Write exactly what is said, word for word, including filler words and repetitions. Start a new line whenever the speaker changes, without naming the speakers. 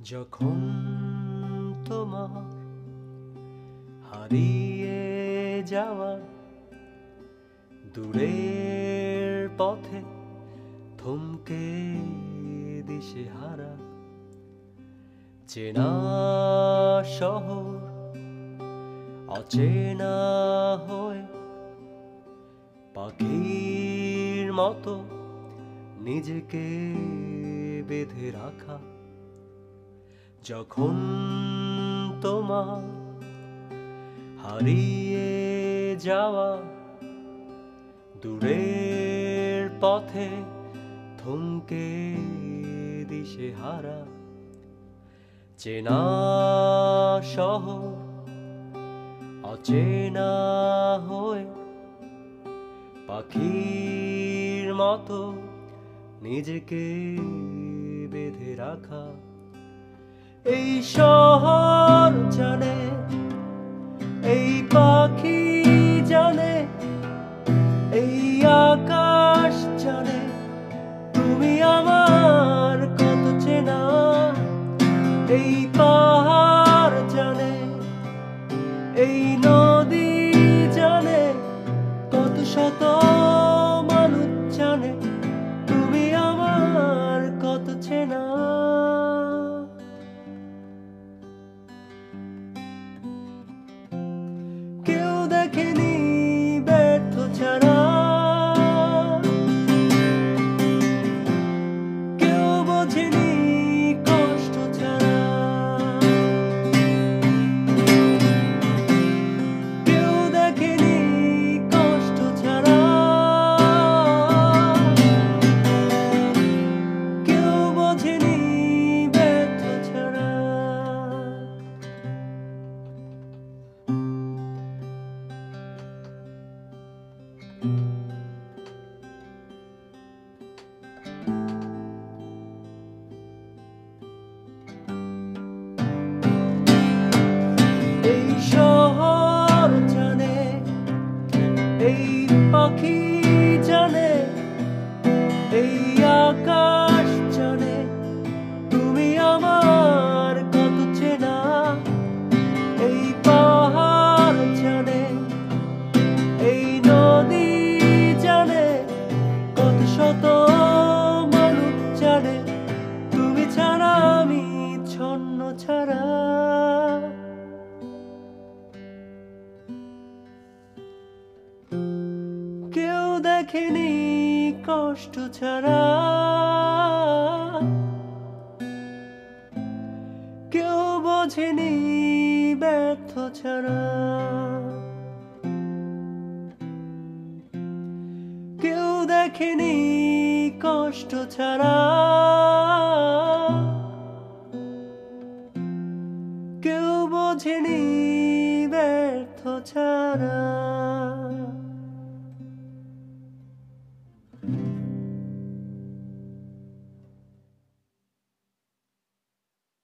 যখন তোমার হারিয়ে যাওয়া দূরের পথে থমকে দিশেহারা চেনা শহর অচেনা হয়ে পাখির মতো নিজেকে বেঁধে রাখা যখন তোমার হারিয়ে যাওয়া দূরের পথে থমকে দিশেহারা চেনা শহর অচেনা হয়ে পাখির মতো নিজেকে বেঁধে রাখা এই শহর জানে এই পাখি জানে এই আকাশ জানে তুমি আমার কত চেনা এই পাহাড় জানে এই নদী জানে কত শত মানুষ জানে তুমি আমার কত চেনা কেউ দেখেনি ব্যর্থ ছাড়া কেউ বোঝেনি কষ্ট ছাড়া কেউ দেখেনি কষ্ট ছাড়া কেউ বোঝেনি ব্যর্থ ছাড়া এই শহর জানে এই পাখি জানে এই আকাশ জানে তুমি আমার কত চেনা এই পাহাড় জানে এই নদী জানে কত শত মানুষ জানে তুমি ছাড়া আমি ছন্ন ছাড়া কেউ দেখেনি কষ্ট ছাড়া কেউ বোঝেনি ব্যর্থ ছাড়া কেউ দেখেনি কষ্ট ছাড়া কেউ বোঝেনি ব্যর্থ ছাড়া।